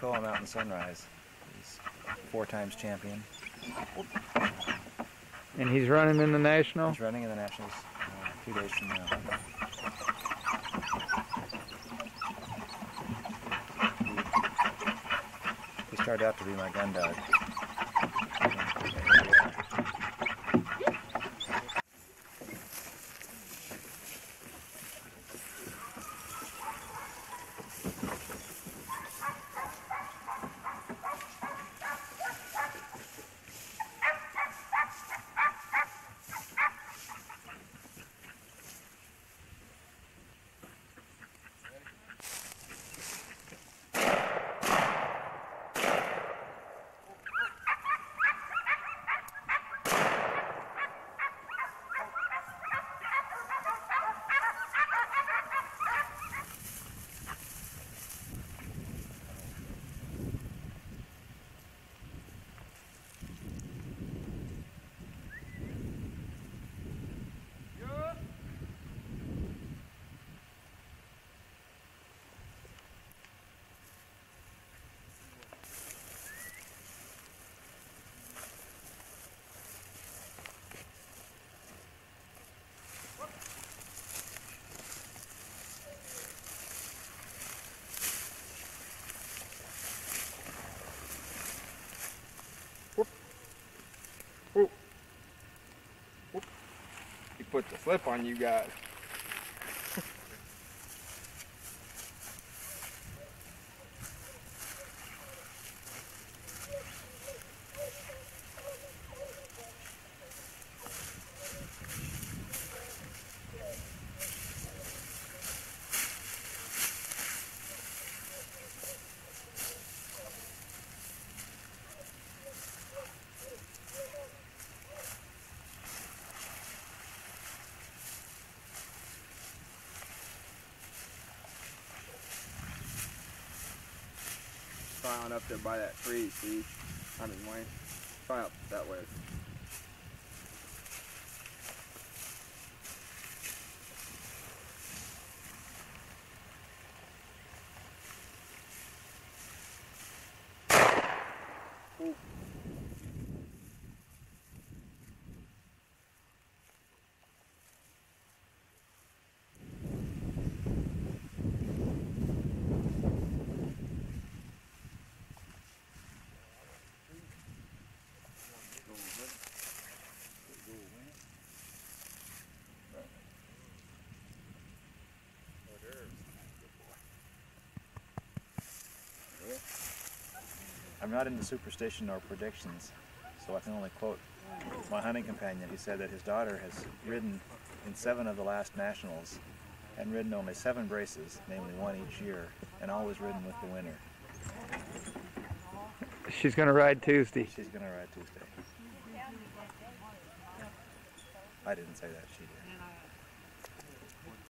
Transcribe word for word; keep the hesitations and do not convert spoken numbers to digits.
Toccoa Mountain Sunrise. He's four times champion. And he's running in the National? He's running in the Nationals uh, two days from now. He, he started out to be my gun dog. Whoop. Whoop. He put the flip on you guys. On up there by that tree, see? I mean, Wayne. Try up that way. Ooh. I'm not into superstition or predictions, so I can only quote my hunting companion. He said that his daughter has ridden in seven of the last nationals and ridden only seven braces, namely one each year, and always ridden with the winner. She's going to ride Tuesday. She's going to ride Tuesday. I didn't say that, she did.